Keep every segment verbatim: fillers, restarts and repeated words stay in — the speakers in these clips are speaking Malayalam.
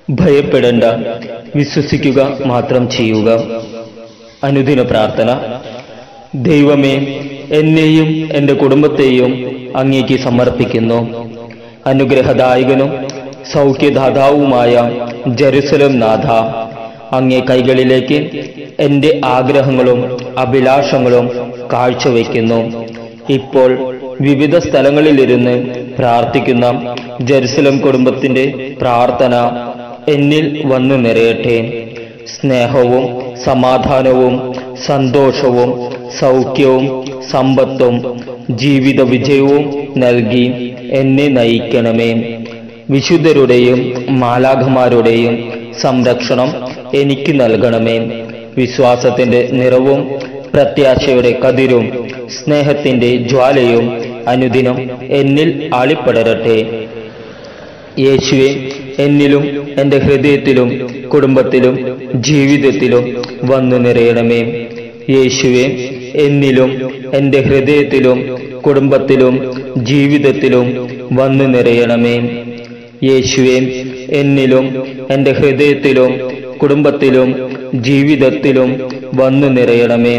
ഭയപ്പെടേണ്ട, വിശ്വസിക്കുക മാത്രം ചെയ്യുക. അനുദിന പ്രാർത്ഥന. ദൈവമേ, എന്നെയും എൻ്റെ കുടുംബത്തെയും അങ്ങേക്ക് സമർപ്പിക്കുന്നു. അനുഗ്രഹദായകനും സൗഖ്യദാതാവുമായ ജെറുസലേം നാഥ, അങ്ങേ കൈകളിലേക്ക് എൻ്റെ ആഗ്രഹങ്ങളും അഭിലാഷങ്ങളും കാഴ്ചവെക്കുന്നു. ഇപ്പോൾ വിവിധ സ്ഥലങ്ങളിലിരുന്ന് പ്രാർത്ഥിക്കുന്ന ജെറുസലേം കുടുംബത്തിന്റെ പ്രാർത്ഥന എന്നിൽ വന്നു നിറയട്ടെ. സ്നേഹവും സമാധാനവും സന്തോഷവും സൗഖ്യവും സമ്പത്തും ജീവിത വിജയവും നൽകി എന്നെ നയിക്കണമേ. വിശുദ്ധരുടെയും മാലാഖമാരുടെയും സംരക്ഷണം എനിക്ക് നൽകണമേ. വിശ്വാസത്തിന്റെ നിറവും പ്രത്യാശയുടെ കതിരും സ്നേഹത്തിന്റെ ജ്വാലയും അനുദിനം എന്നിൽ ആളിപ്പടരട്ടെ. യേശുവേ, എന്നിലും എൻ്റെ ഹൃദയത്തിലും കുടുംബത്തിലും ജീവിതത്തിലും വന്നു നിറയണമേ. യേശുവേ, എന്നിലും എൻ്റെ ഹൃദയത്തിലും കുടുംബത്തിലും ജീവിതത്തിലും വന്നു നിറയണമേ. യേശുവേ, എന്നിലും എൻ്റെ ഹൃദയത്തിലും കുടുംബത്തിലും ജീവിതത്തിലും വന്നു നിറയണമേ.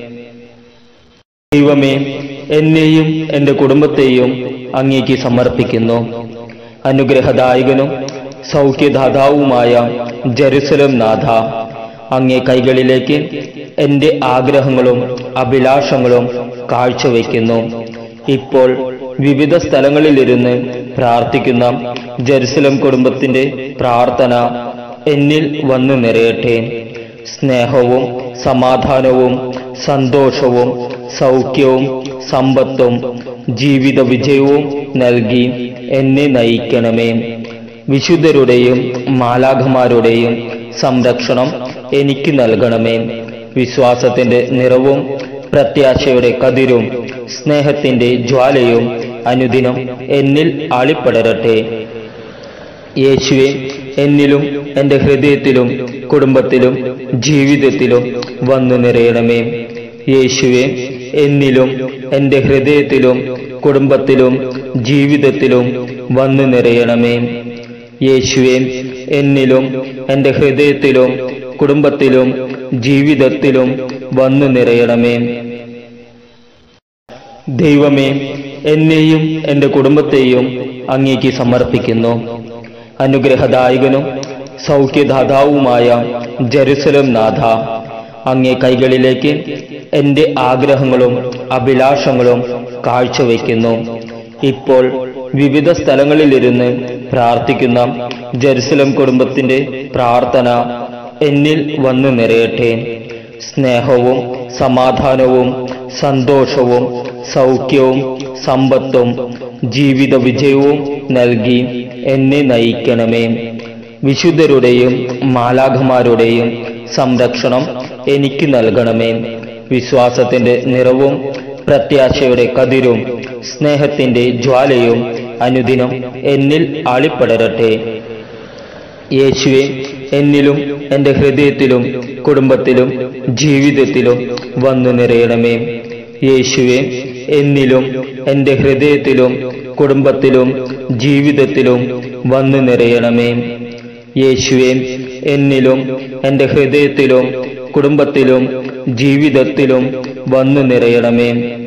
ദൈവമേ, എന്നെയും എൻ്റെ കുടുംബത്തെയും അങ്ങേക്ക് സമർപ്പിക്കുന്നു. അനുഗ്രഹദായകനും സൗഖ്യദാതാവുമായ ജെറുസലേം നാഥ, അങ്ങേ കൈകളിലേക്ക് എൻ്റെ ആഗ്രഹങ്ങളും അഭിലാഷങ്ങളും കാഴ്ചവെക്കുന്നു. ഇപ്പോൾ വിവിധ സ്ഥലങ്ങളിലിരുന്ന് പ്രാർത്ഥിക്കുന്ന ജെറുസലേം കുടുംബത്തിന്റെ പ്രാർത്ഥന എന്നിൽ വന്നു നിറയട്ടെ. സ്നേഹവും സമാധാനവും സന്തോഷവും സൗഖ്യവും സമ്പത്തും ജീവിത വിജയവും നൽകി എന്നെ നയിക്കണമേ. വിശുദ്ധരുടെയും മാലാഖമാരുടെയും സംരക്ഷണം എനിക്ക് നൽകണമേ. വിശ്വാസത്തിന്റെ നിറവും പ്രത്യാശയുടെ കതിരും സ്നേഹത്തിന്റെ ജ്വാലയും അനുദിനം എന്നിൽ ആളിപ്പടരട്ടെ. യേശുവേ, എന്നിലും എൻ്റെ ഹൃദയത്തിലും കുടുംബത്തിലും ജീവിതത്തിലും വന്നു നിറയണമേ. യേശുവേ, എന്നിലും എൻ്റെ ഹൃദയത്തിലും കുടുംബത്തിലും ജീവിതത്തിലും വന്നു നിറയണമേ. യേശുവേ, എന്നിലും എൻ്റെ ഹൃദയത്തിലും കുടുംബത്തിലും ജീവിതത്തിലും വന്നു നിറയണമേ. ദൈവമേ, എന്നെയും എൻ്റെ കുടുംബത്തെയും അങ്ങേക്ക് സമർപ്പിക്കുന്നു. അനുഗ്രഹദായകനും സൗഖ്യദാതാവുമായ ജെറുസലേം നാഥ, അങ്ങേ കൈകളിലേക്ക് എൻ്റെ ആഗ്രഹങ്ങളും അഭിലാഷങ്ങളും കാഴ്ചവെക്കുന്നു. ഇപ്പോൾ വിവിധ സ്ഥലങ്ങളിലിരുന്ന് പ്രാർത്ഥിക്കുന്ന ജെറുസലേം കുടുംബത്തിന്റെ പ്രാർത്ഥന എന്നിൽ വന്നു നിറയട്ടെ. സ്നേഹവും സമാധാനവും സന്തോഷവും സൗഖ്യവും സമ്പത്തും ജീവിത വിജയവും നൽകി എന്നെ നയിക്കണമേ. വിശുദ്ധരുടെയും മാലാഖമാരുടെയും സംരക്ഷണം എനിക്ക് നൽകണമേ. വിശ്വാസത്തിന്റെ നിറവും പ്രത്യാശയുടെ കതിരും സ്നേഹത്തിന്റെ ജ്വാലയും അനുദിനം എന്നിൽ ആളിപ്പടരട്ടെ. യേശുവേ, എന്നിലും എൻ്റെ ഹൃദയത്തിലും കുടുംബത്തിലും ജീവിതത്തിലും വന്നു നിറയണമേ. യേശുവേ, എന്നിലും എൻ്റെ ഹൃദയത്തിലും കുടുംബത്തിലും ജീവിതത്തിലും വന്നു നിറയണമേ. യേശുവേ, എന്നിലും എൻ്റെ ഹൃദയത്തിലും കുടുംബത്തിലും ജീവിതത്തിലും വന്നു നിറയണമേ.